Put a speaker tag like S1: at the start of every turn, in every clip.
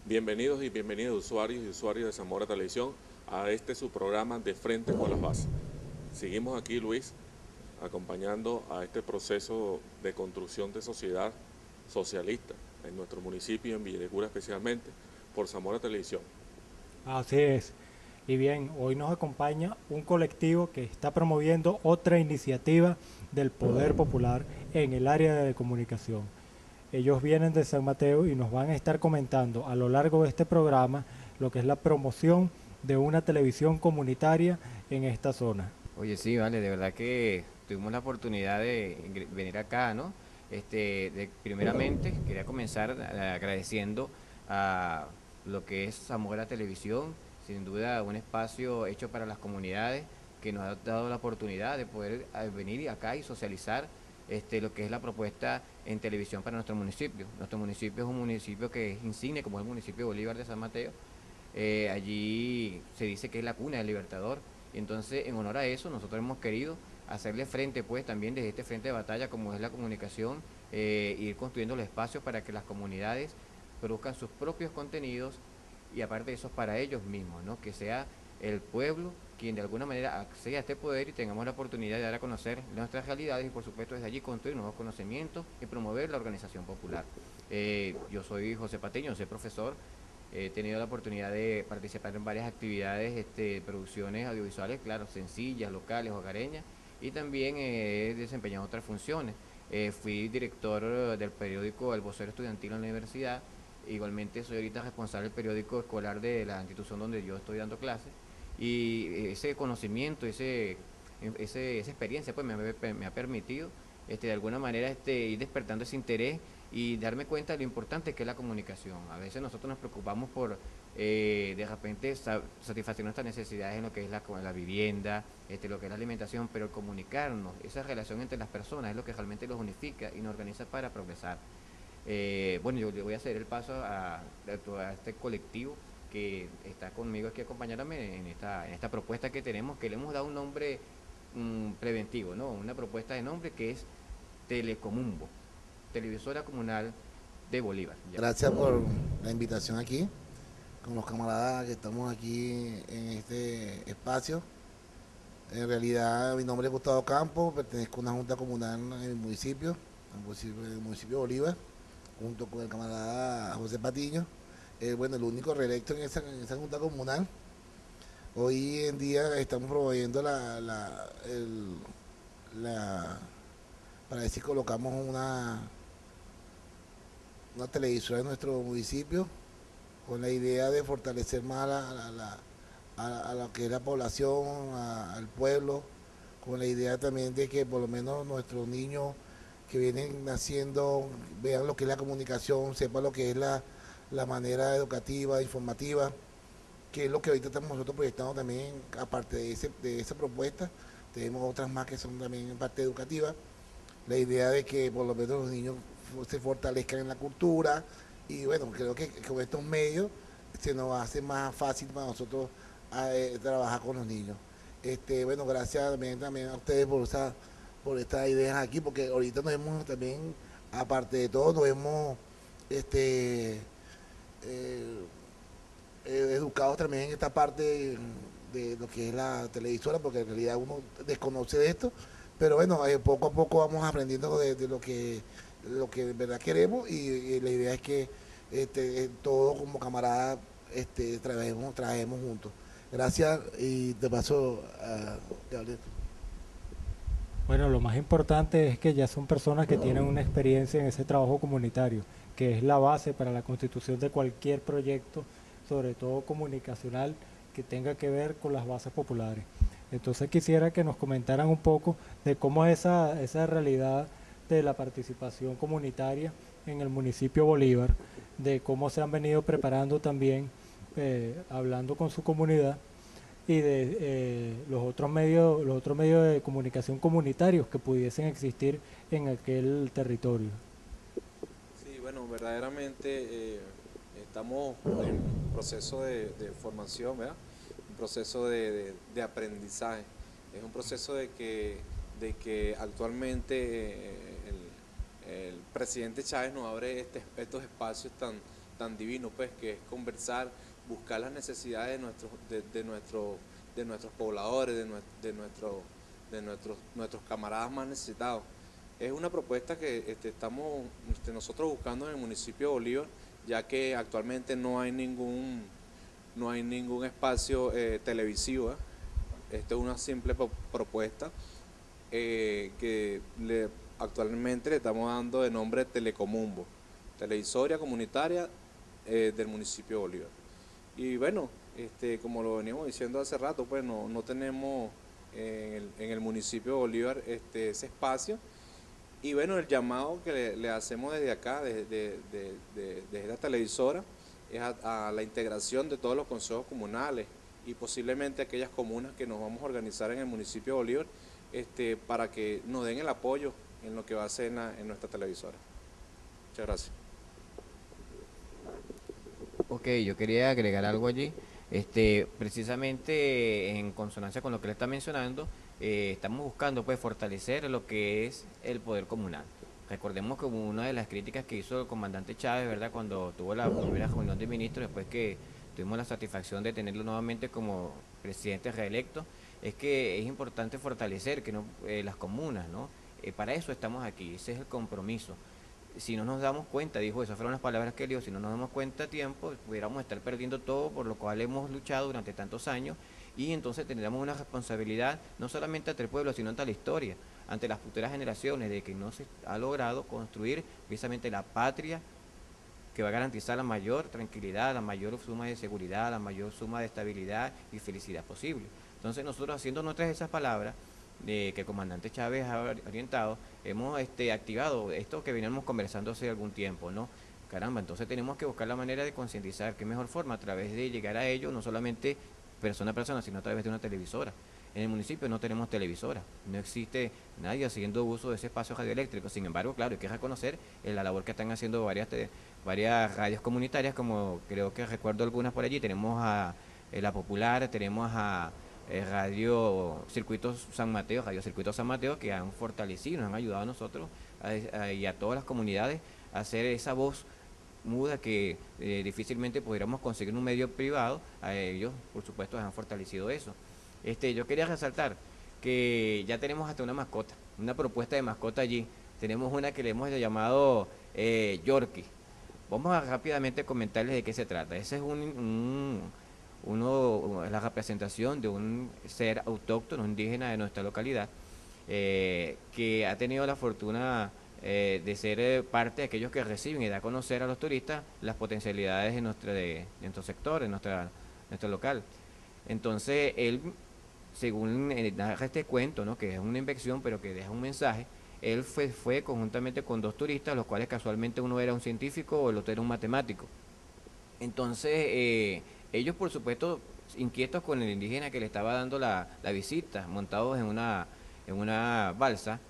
S1: Bienvenidos y bienvenidos usuarios y usuarios de Zamora Televisión a este su programa de Frente con las Bases. Seguimos aquí, Luis, acompañando a este proceso de construcción de sociedad socialista en nuestro municipio y en Villa de Cura especialmente, por Zamora Televisión.
S2: Así es. Y bien, hoy nos acompaña un colectivo que está promoviendo otra iniciativa del Poder Popular en el área de comunicación. Ellos vienen de San Mateo y nos van a estar comentando a lo largo de este programa lo que es la promoción de una televisión comunitaria en esta zona.
S3: Oye, sí, vale, de verdad que tuvimos la oportunidad de venir acá, ¿no? Primeramente, quería comenzar agradeciendo a lo que es Zamora Televisión, sin duda un espacio hecho para las comunidades que nos ha dado la oportunidad de poder venir acá y socializar lo que es la propuesta en televisión para nuestro municipio. Nuestro municipio es un municipio que es insigne, como es el municipio de Bolívar de San Mateo. Allí se dice que es la cuna del Libertador. Y entonces, en honor a eso, nosotros hemos querido hacerle frente, pues, también desde este frente de batalla, como es la comunicación, ir construyendo los espacios para que las comunidades produzcan sus propios contenidos y aparte de eso para ellos mismos, ¿no? Que sea el pueblo quien de alguna manera acceda a este poder y tengamos la oportunidad de dar a conocer nuestras realidades y por supuesto desde allí construir nuevos conocimientos y promover la organización popular. Yo soy José Patiño, soy profesor. He tenido la oportunidad de participar en varias actividades, producciones audiovisuales, claro, sencillas, locales, hogareñas, y también he desempeñado otras funciones. Fui director del periódico El Vocero Estudiantil en la universidad. Igualmente soy ahorita responsable del periódico escolar de la institución donde yo estoy dando clases. Y ese conocimiento, esa experiencia, pues me ha permitido, de alguna manera, ir despertando ese interés y darme cuenta de lo importante que es la comunicación. A veces nosotros nos preocupamos por de repente satisfacer nuestras necesidades en lo que es la vivienda, lo que es la alimentación, pero el comunicarnos, esa relación entre las personas es lo que realmente los unifica y nos organiza para progresar. Bueno, yo le voy a hacer el paso a este colectivo que está conmigo aquí acompañándome en esta propuesta que tenemos, que le hemos dado un nombre preventivo, ¿no? Una propuesta de nombre que es Telecomumbo, televisora comunal de Bolívar. Ya.
S4: Gracias por la invitación aquí, con los camaradas que estamos aquí en este espacio. En realidad, mi nombre es Gustavo Campos, pertenezco a una junta comunal en el municipio de Bolívar, junto con el camarada José Patiño. Bueno, el único reelecto en esa junta comunal. Hoy en día estamos promoviendo para decir, colocamos una televisora en nuestro municipio con la idea de fortalecer más a lo que es la población, al pueblo, con la idea también de que por lo menos nuestros niños que vienen naciendo vean lo que es la comunicación, sepan lo que es la manera educativa, informativa, que es lo que ahorita estamos nosotros proyectando también, aparte de esa propuesta, tenemos otras más que son también en parte educativa, la idea de que por lo menos los niños se fortalezcan en la cultura y bueno, creo que con estos medios se nos hace más fácil para nosotros trabajar con los niños. Bueno, gracias también a ustedes por estas ideas aquí, porque ahorita nos hemos también, aparte de todo, nos hemos eh, educados también en esta parte de lo que es la televisora, porque en realidad uno desconoce de esto, pero bueno, poco a poco vamos aprendiendo de lo que en verdad queremos y la idea es que todos como camaradas trabajemos juntos. Gracias y te paso a Gabriel.
S2: Bueno, lo más importante es que ya son personas que tienen una experiencia en ese trabajo comunitario, que es la base para la constitución de cualquier proyecto, sobre todo comunicacional, que tenga que ver con las bases populares. Entonces quisiera que nos comentaran un poco de cómo es esa realidad de la participación comunitaria en el municipio Bolívar, de cómo se han venido preparando también, hablando con su comunidad y de los otros medios de comunicación comunitarios que pudiesen existir en aquel territorio.
S1: Sí, bueno, verdaderamente estamos en proceso de formación, ¿verdad? Un proceso de aprendizaje. Es un proceso de que actualmente el presidente Chávez nos abre estos espacios
S5: tan divino, pues, que es conversar, buscar las necesidades de nuestros pobladores, nuestros camaradas más necesitados. Es una propuesta que estamos nosotros buscando en el municipio de Bolívar, ya que actualmente no hay ningún espacio televisivo. Esta es una simple propuesta que actualmente le estamos dando de nombre Telecomumbo, televisoria comunitaria del municipio de Bolívar. Y bueno, como lo veníamos diciendo hace rato, pues no tenemos en el municipio de Bolívar ese espacio. Y bueno, el llamado que le hacemos desde acá, desde la televisora, es a la integración de todos los consejos comunales y posiblemente aquellas comunas que nos vamos a organizar en el municipio de Bolívar, para que nos den el apoyo en lo que va a ser en nuestra televisora. Muchas gracias.
S3: Ok, yo quería agregar algo allí. Precisamente en consonancia con lo que le está mencionando, estamos buscando pues fortalecer lo que es el poder comunal. Recordemos que una de las críticas que hizo el comandante Chávez, ¿verdad?, cuando tuvo la primera reunión de ministros, después que tuvimos la satisfacción de tenerlo nuevamente como presidente reelecto, es que es importante fortalecer las comunas, ¿no? Para eso estamos aquí, ese es el compromiso. Si no nos damos cuenta, dijo, esas fueron las palabras que él dijo, si no nos damos cuenta a tiempo, pudiéramos estar perdiendo todo por lo cual hemos luchado durante tantos años, y entonces tendríamos una responsabilidad no solamente ante el pueblo, sino ante la historia, ante las futuras generaciones, de que no se ha logrado construir precisamente la patria que va a garantizar la mayor tranquilidad, la mayor suma de seguridad, la mayor suma de estabilidad y felicidad posible. Entonces nosotros, haciendo nuestras esas palabras que el comandante Chávez ha orientado, hemos activado esto que veníamos conversando hace algún tiempo, ¿no? Caramba, entonces tenemos que buscar la manera de concientizar, qué mejor forma, a través de llegar a ello, no solamente persona a persona, sino a través de una televisora. En el municipio no tenemos televisora, no existe nadie haciendo uso de ese espacio radioeléctrico. Sin embargo, claro, hay que reconocer la labor que están haciendo varias radios comunitarias, como creo que recuerdo algunas por allí. Tenemos a La Popular, tenemos a Radio Circuitos San Mateo, que han fortalecido, nos han ayudado a nosotros y a todas las comunidades a hacer esa voz muda que difícilmente pudiéramos conseguir en un medio privado. A ellos, por supuesto, han fortalecido eso. Yo quería resaltar que ya tenemos hasta una mascota, una propuesta de mascota allí. Tenemos una que le hemos llamado Yorkie. Vamos a rápidamente comentarles de qué se trata. Ese es la representación de un ser autóctono, indígena de nuestra localidad, que ha tenido la fortuna de ser parte de aquellos que reciben y da a conocer a los turistas las potencialidades de nuestro sector, de nuestro local. Entonces, él, según narra este cuento, ¿no?, que es una invención, pero que deja un mensaje, él fue conjuntamente con dos turistas, los cuales casualmente uno era un científico o el otro era un matemático. Entonces, ellos, por supuesto, inquietos con el indígena que le estaba dando la visita, montados en una balsa,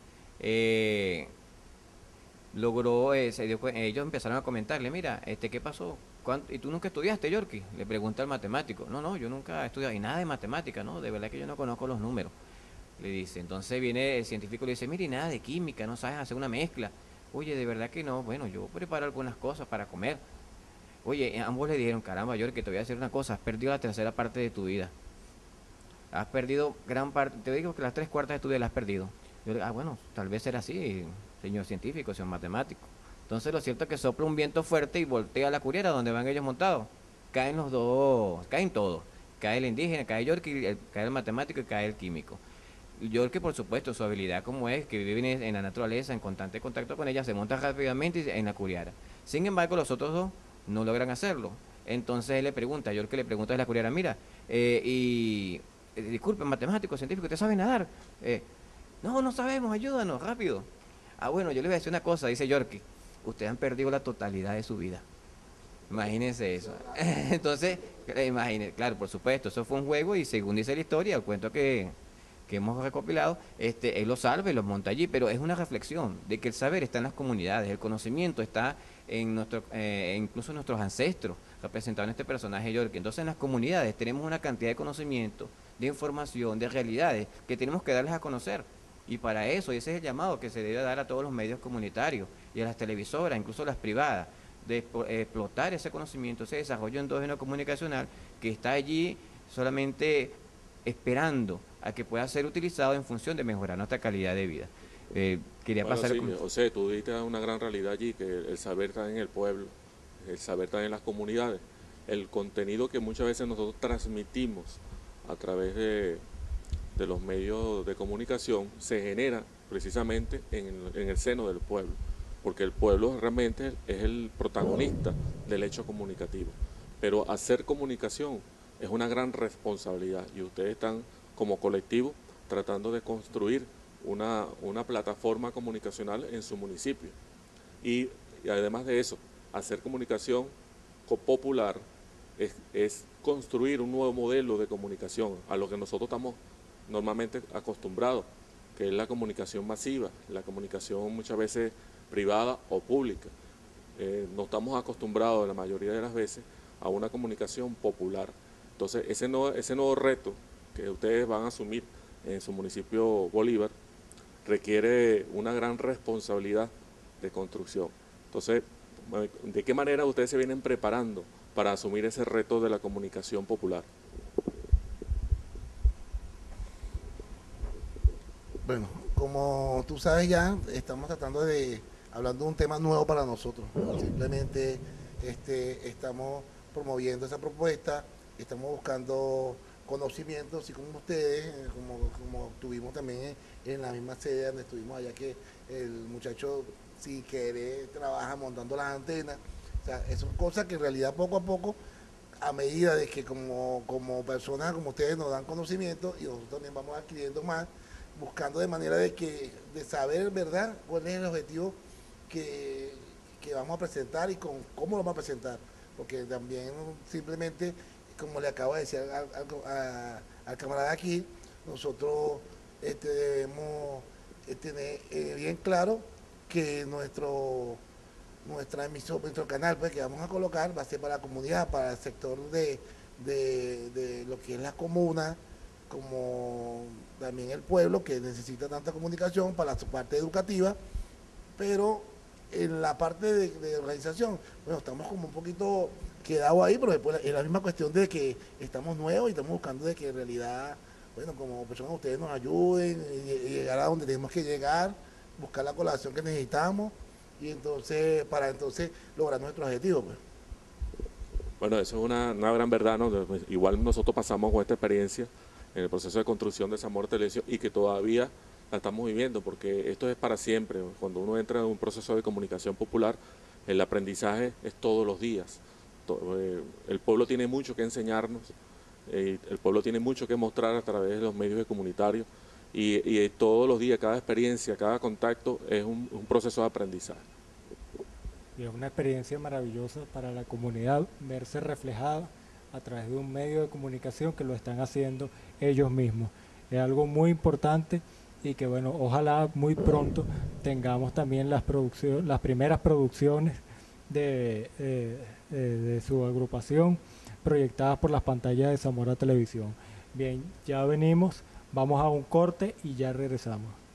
S3: ellos empezaron a comentarle, mira, ¿qué pasó? ¿Y tú nunca estudiaste, Yorkie? Le pregunta el matemático. No, yo nunca he estudiado, y nada de matemática, ¿no? De verdad que yo no conozco los números, le dice. Entonces viene el científico y le dice, mire, nada de química, no sabes hacer una mezcla. Oye, de verdad que no, bueno, yo preparo algunas cosas para comer. Oye, ambos le dijeron, caramba, Yorkie, te voy a decir una cosa, has perdido la tercera parte de tu vida. Has perdido gran parte, te digo que las 3/4 de tu vida la has perdido. Yo le digo, bueno, tal vez era así, señor científico, señor matemático. Entonces lo cierto es que sopla un viento fuerte y voltea la curiera donde van ellos montados. Caen los dos, caen todos. Cae el indígena, cae Yorkie, cae el matemático y cae el químico. Yorkie, por supuesto, su habilidad como es, que vive en la naturaleza, en constante contacto con ella, se monta rápidamente en la curiara. Sin embargo, los otros dos no logran hacerlo. Entonces él le pregunta, Yorkie le pregunta a la curiara, mira, disculpe, matemático, científico, ¿usted sabe nadar? No sabemos, ayúdanos, rápido. Bueno, yo le voy a decir una cosa, dice Yorkie, ustedes han perdido la totalidad de su vida. Imagínense eso. Entonces, imagínense, claro, por supuesto, eso fue un juego y según dice la historia, el cuento que hemos recopilado, él los salva y los monta allí, pero es una reflexión de que el saber está en las comunidades, el conocimiento está en incluso en nuestros ancestros, representados en este personaje Yorkie. Entonces en las comunidades tenemos una cantidad de conocimiento, de información, de realidades que tenemos que darles a conocer. Y para eso, ese es el llamado que se debe dar a todos los medios comunitarios y a las televisoras, incluso las privadas, de explotar ese conocimiento, ese desarrollo endógeno comunicacional que está allí solamente esperando a que pueda ser utilizado en función de mejorar nuestra calidad de vida. Quería
S1: Bueno,
S3: pasar...
S1: sí, o sea, tú diste una gran realidad allí, que el saber está en el pueblo, el saber está en las comunidades, el contenido que muchas veces nosotros transmitimos a través de los medios de comunicación se genera precisamente en el seno del pueblo, porque el pueblo realmente es el protagonista del hecho comunicativo. Pero hacer comunicación es una gran responsabilidad y ustedes están como colectivo tratando de construir una plataforma comunicacional en su municipio. Y además de eso, hacer comunicación popular es construir un nuevo modelo de comunicación a lo que nosotros estamos normalmente acostumbrados, que es la comunicación masiva, la comunicación muchas veces privada o pública. No estamos acostumbrados la mayoría de las veces a una comunicación popular. Entonces, ese nuevo reto que ustedes van a asumir en su municipio Bolívar requiere una gran responsabilidad de construcción. Entonces, ¿de qué manera ustedes se vienen preparando para asumir ese reto de la comunicación popular?
S4: Bueno, como tú sabes ya, estamos hablando de un tema nuevo para nosotros. Simplemente estamos promoviendo esa propuesta, estamos buscando conocimientos, así como ustedes, como tuvimos también en la misma sede donde estuvimos allá, que el muchacho, si quiere, trabaja montando las antenas. O sea, son cosas que en realidad poco a poco, a medida de que como personas como ustedes nos dan conocimiento y nosotros también vamos adquiriendo más, buscando de manera de saber, ¿verdad?, cuál es el objetivo que vamos a presentar y cómo lo vamos a presentar. Porque también simplemente, como le acabo de decir al camarada aquí, nosotros debemos tener bien claro que nuestro canal, pues, que vamos a colocar va a ser para la comunidad, para el sector de lo que es la comuna, como también el pueblo, que necesita tanta comunicación para su parte educativa, pero en la parte de organización, bueno, estamos como un poquito quedados ahí, pero después es la misma cuestión de que estamos nuevos y estamos buscando de que en realidad, bueno, como personas ustedes nos ayuden y llegar a donde tenemos que llegar, buscar la colaboración que necesitamos y entonces, para entonces lograr nuestro objetivo, pues.
S1: Bueno, eso es una gran verdad, ¿no? Igual nosotros pasamos con esta experiencia en el proceso de construcción de Zamora Televisión y que todavía la estamos viviendo, porque esto es para siempre. Cuando uno entra en un proceso de comunicación popular, el aprendizaje es todos los días. El pueblo tiene mucho que enseñarnos, el pueblo tiene mucho que mostrar a través de los medios comunitarios y todos los días, cada experiencia, cada contacto es un proceso de aprendizaje.
S2: Y es una experiencia maravillosa para la comunidad verse reflejada a través de un medio de comunicación que lo están haciendo ellos mismos. Es algo muy importante y que, bueno, ojalá muy pronto tengamos también las primeras producciones de su agrupación proyectadas por las pantallas de Zamora Televisión. Bien, ya venimos, vamos a un corte y ya regresamos.